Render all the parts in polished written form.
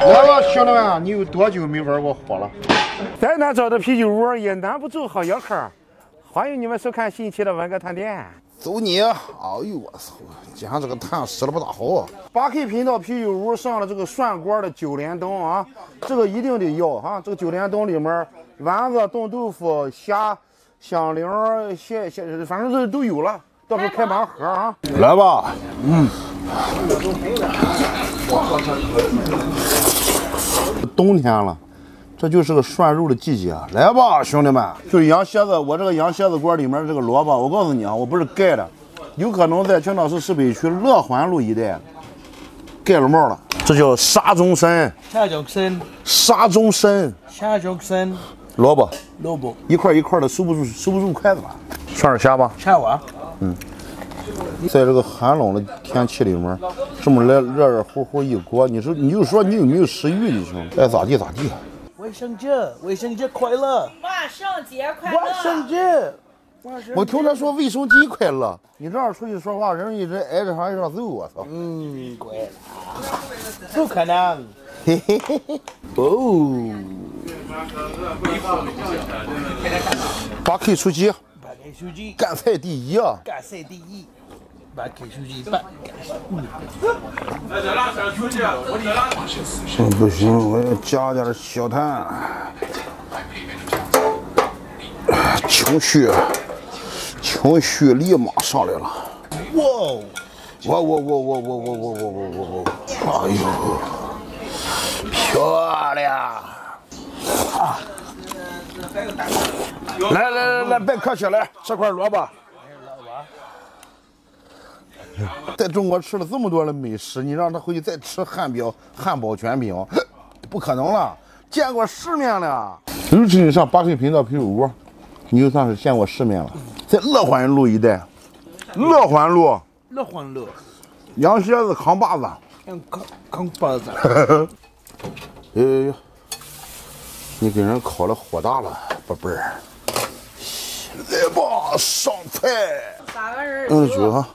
来吧，兄弟们，你有多久没玩过火了？ 再难找的啤酒屋也难不住好吆喝。欢迎你们收看新一期的文哥探店。 走你！哎呦我操，今天这个炭使的不大好啊。 8K 频道啤酒屋上了这个涮锅的9连冬啊，这个一定得要哈。这个9连冬里面，丸子、冻豆腐、虾、响铃、蟹，反正都有了。到时候开盲盒啊！ 来吧，冬天了，这就是个涮肉的季节。来吧，兄弟们，就是羊蝎子。我这个羊蝎子锅里面这个萝卜，我告诉你啊，我不是盖的，有可能在青岛市市北区乐环路一带盖了帽了。这叫沙中参， 沙中参， 沙中参， 沙中参， 萝卜， 萝卜一块一块的收不住筷子了。涮点虾吧。 虾娃， 在这个寒冷的天气里面，这么来热乎一锅，你就说你有没有食欲就行，爱咋地咋地。 卫生节快乐！ 万圣节快乐！ 万圣节！ 我听他说卫生节快乐，你这样出去说话，人一直挨着上揍我操！ 乖了，不可能！ 嘿嘿嘿嘿。哦，8K 出击 8K 手机， 干菜第一啊！ 干菜第一，8K 手机8。 不行，我要加点小炭，情绪立马上来了。哇！哎呦，漂亮！啊！来，别客气，来吃块萝卜。在中国吃了这么多的美食，你让他回去再吃汉堡卷饼，不可能了，见过世面了。尤其你上8K 频道啤酒屋，你就算是见过世面了。在乐环路一带，乐环路，羊蝎子扛把子， 扛把子。 哎，你给人烤的火大了，宝贝儿。来吧，上菜。 3个人。 酒哈。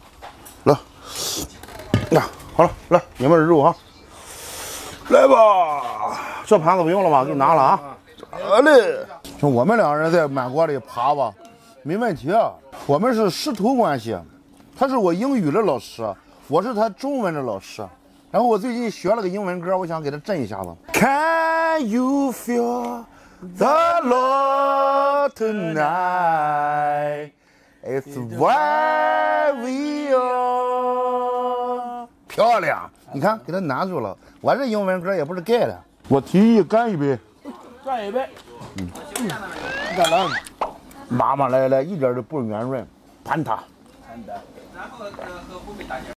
来，好了，来你们的肉哈，来吧，这盘子不用了吧？给你拿了啊。好嘞，就我们两个人在满锅里爬吧，没问题啊。我们是师徒关系，他是我英语的老师，我是他中文的老师。然后我最近学了个英文歌，我想给他震一下子。Can you feel the love tonight? It's why we are。漂亮，你看给他难住了。我这英文歌也不是盖的。我提议干一杯。 干一杯。干了。 妈妈来，一点都不圆润，盘它。 然后和后面大家。